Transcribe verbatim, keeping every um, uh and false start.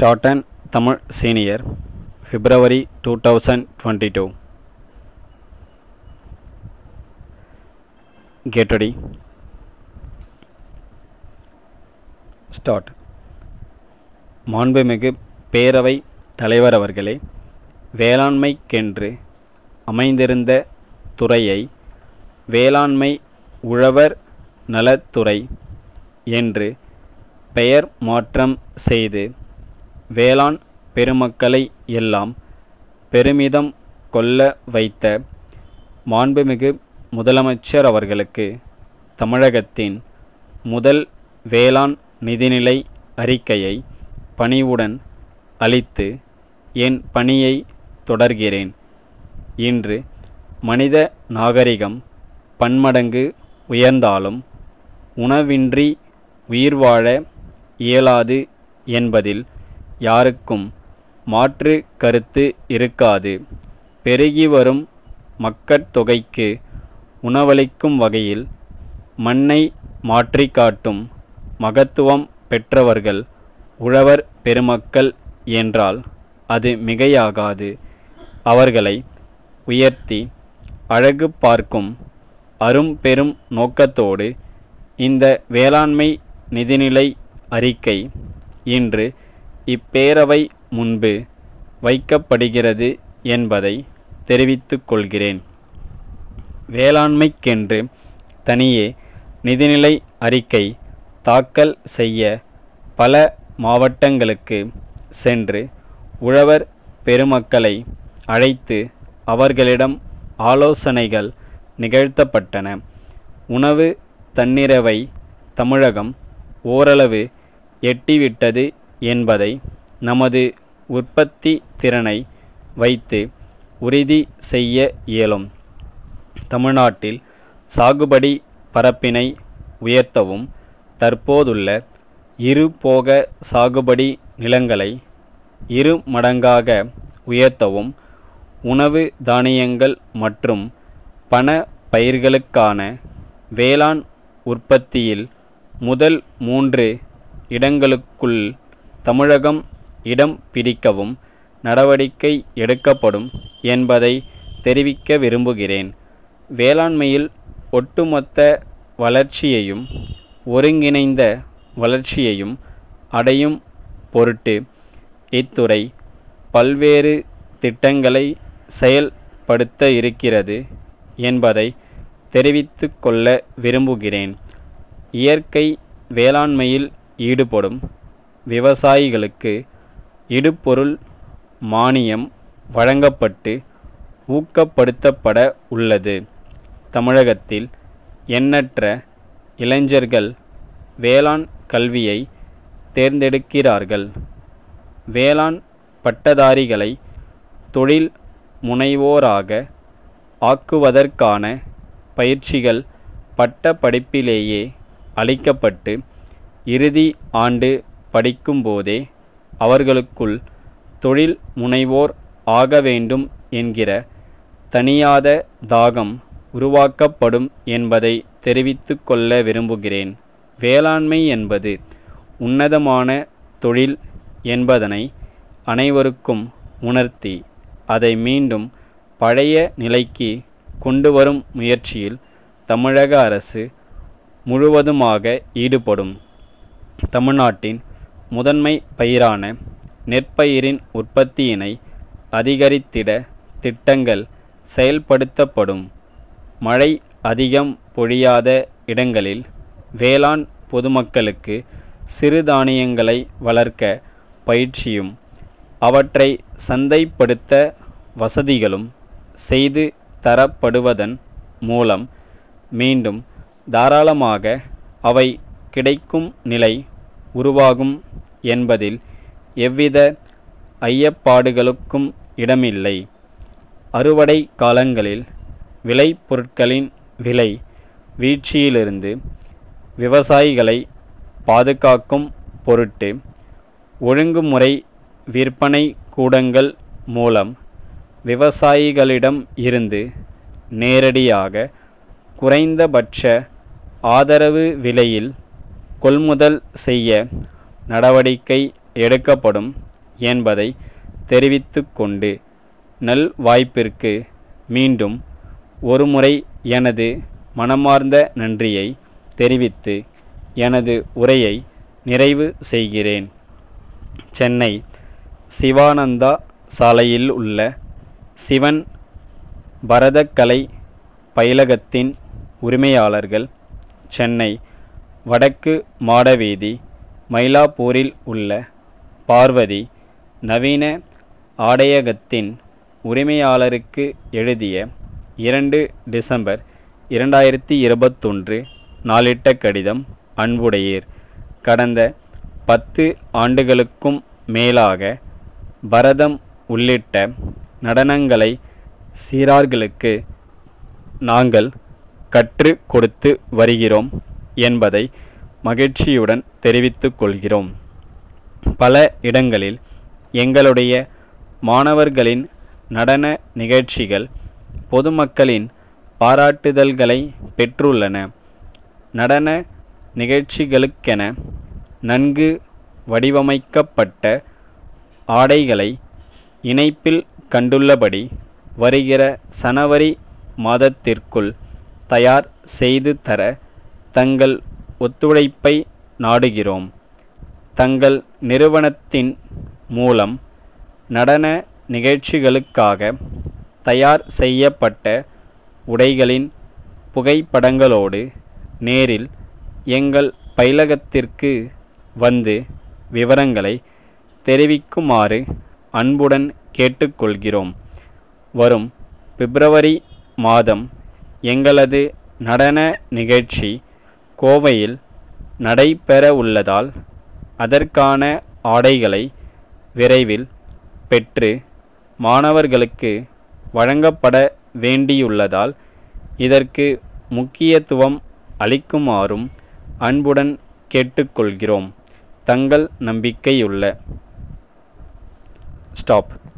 Shorthand Tamil Senior, February two thousand twenty-two. Get ready. Start. மாண்புமிகு பேரவை தலைவர் அவர்களே, வேளாண்மைக்கென்று அமைந்திருந்த துறையை வேளாண்மை உழவர் நலத்துறை என்று பெயர் மாற்றம் செய்து வேளாண் பெருமக்களை எல்லாம் பெருமிதம் கொள்ள வைத்த மாண்புமிகு முதலமைச்சர் அவர்களுக்கு தமிழகத்தின் முதல் வேளாண் நிதிநிலை அறிக்கையை பணிவுடன் அளித்து என் பணியை தொடர்கிறேன். இன்று மனித நாகரிகம் பன்மடங்கு உயர்ந்தாலும் உணவின்றி உயிர் வாழ இயலாது என்பதில் யாருக்கும் மாற்று கருத்து இருக்காது. பெருகி வரும் மக்கட்தொகைக்கு உணவளிக்கும் வகையில் மண்ணை மாற்றி காட்டும் மகத்துவம் பெற்றவர்கள் உழவர் பெருமக்கள் என்றால் அது மிகையாகாது. அவர்களை உயர்த்தி அழகு பார்க்கும் அரும்பெரும் நோக்கத்தோடு இந்த வேளாண்மை நிதிநிலை அறிக்கை இன்று இப்பேரவை முன்பு வைக்கப்படுகிறது என்பதை தெரிவித்துக் கொள்கிறேன். வேளாண்மைக்கென்று தனியே நிதிநிலை அறிக்கை தாக்கல் செய்ய பல மாவட்டங்களுக்கு சென்று உழவர் பெருமக்களை அழைத்து அவர்களிடம் ஆலோசனைகள் நிகழ்த்தப்பட்டன. உணவு தன்னிறைவை தமிழகம் ஓரளவு எட்டிவிட்டது என்பதை நமது உற்பத்தி திறனை வைத்து உறுதி செய்ய இயலும். தமிழ்நாட்டில் சாகுபடி பரப்பினை உயர்த்தவும் தற்போதுள்ள இரு போக சாகுபடி நிலங்களை இரு மடங்காக உயர்த்தவும் உணவு தானியங்கள் மற்றும் பண பயிர்களுக்கான வேளாண் உற்பத்தியில் முதல் மூன்று இடங்களுக்குள் தமிழகம் இடம் பிடிக்கவும் நடவடிக்கை எடுக்கப்படும் என்பதை தெரிவிக்க விரும்புகிறேன். வேளாண்மையில் ஒட்டுமொத்த வளர்ச்சியையும் ஒருங்கிணைந்த வளர்ச்சியையும் அடையும் பொருட்டு இத்துறை பல்வேறு திட்டங்களை செயல்படுத்த இருக்கிறது என்பதை தெரிவித்து கொள்ள விரும்புகிறேன். இயற்கை வேளாண்மையில் ஈடுபடும் விவசாயிகளுக்கு இடுபொருள் மானியம் வழங்கப்பட்டு ஊக்கப்படுத்தப்பட உள்ளது. தமிழகத்தில் எண்ணற்ற இளைஞர்கள் வேளாண் கல்வியை தேர்ந்தெடுக்கிறார்கள். வேளாண் பட்டதாரிகளை தொழில் முனைவோராக ஆக்குவதற்கான பயிற்சிகள் பட்ட படிப்பிலேயே அளிக்கப்பட்டு இறுதி ஆண்டு படிக்கும்போதே அவர்களுக்குள் தொழில் முனைவோர் ஆக வேண்டும் என்கிற தனியாத தாகம் உருவாக்கப்படும் என்பதை தெரிவித்து கொள்ள விரும்புகிறேன். வேளாண்மை என்பது உன்னதமான தொழில் என்பதனை அனைவருக்கும் உணர்த்தி அதை மீண்டும் பழைய நிலைக்கு கொண்டு வரும் முயற்சியில் தமிழக அரசு முழுவதுமாக ஈடுபடும். தமிழ்நாட்டின் முதன்மை பயிரான நெற்பயிரின் உற்பத்தியினை அதிகரித்திட திட்டங்கள் செயல்படுத்தப்படும். மழை அதிகம் பொழியாத இடங்களில் வேளாண் பொதுமக்களுக்கு சிறுதானியங்களை வளர்க்க பயிற்சியும் அவற்றை சந்தைப்படுத்த வசதிகளும் செய்து தரப்படுவதன் மூலம் மீண்டும் தாராளமாக அவை கிடைக்கும் நிலை உருவாகும் என்பதில் எவ்வித ஐயப்பாடுகளுக்கும் இடமில்லை. அறுவடை காலங்களில் விளைபொருட்களின் விலை வீழ்ச்சியிலிருந்து விவசாயிகளை பாதுகாக்கும் பொருட்டு ஒழுங்குமுறை விற்பனை கூடங்கள் மூலம் விவசாயிகளிடம் இருந்து நேரடியாக குறைந்தபட்ச ஆதரவு விலையில் கொள்முதல் செய்ய நடவடிக்கை எடுக்கப்படும் என்பதை தெரிவித்து கொண்டு நல் வாய்ப்பிற்கு மீண்டும் ஒருமுறை எனது மனமார்ந்த நன்றியை தெரிவித்து எனது உரையை நிறைவு செய்கிறேன். சென்னை சிவானந்தா சாலையில் உள்ள சிவன் பரதக்கலை பயிலகத்தின் உரிமையாளர்கள், சென்னை வடக்கு மாடவீதி மயிலாப்பூரில் உள்ள பார்வதி நவீன ஆடையகத்தின் உரிமையாளருக்கு எழுதிய இரண்டு டிசம்பர் இரண்டாயிரத்தி இருபத்தொன்று நாளிட்ட கடிதம். அன்புடையீர், கடந்த பத்து ஆண்டுகளுக்கும் மேலாக பரதம் உள்ளிட்ட நடனங்களை சிறார்களுக்கு நாங்கள் கற்றுக் கொடுத்து வருகிறோம் என்பதை மகிழ்ச்சியுடன் தெரிவித்துக் கொள்கிறோம். பல இடங்களில் எங்களுடைய மாணவர்களின் நடன நிகழ்ச்சிகள் பொதுமக்களின் பாராட்டுதல்களை பெற்றுள்ளன. நடன நிகழ்ச்சிகளுக்கென நன்கு வடிவமைக்கப்பட்ட ஆடைகளை இணைப்பில் கண்டுள்ளபடி வருகிற சனவரி மாதத்திற்குள் தயார் செய்து தர தங்கள் ஒத்துழைப்பை நாடுகிறோம். தங்கள் நிறுவனத்தின் மூலம் நடன நிகழ்ச்சிகளுக்காக தயார் செய்யப்பட்ட உடைகளின் புகைப்படங்களோடு நேரில் எங்கள் பயிலகத்திற்கு வந்து விவரங்களை தெரிவிக்குமாறு அன்புடன் கேட்டுக்கொள்கிறோம். வரும் பிப்ரவரி மாதம் எங்களது நடன நிகழ்ச்சி கோவையில் நடைபெற உள்ளதால் அதற்கான ஆடைகளை விரைவில் பெற்று மாணவர்களுக்கு வழங்கப்பட வேண்டியுள்ளதால் இதற்கு முக்கியத்துவம் அளிக்குமாறும் அன்புடன் கேட்டுக்கொள்கிறோம். தங்கள் நம்பிக்கையுள்ள ஸ்டாப்.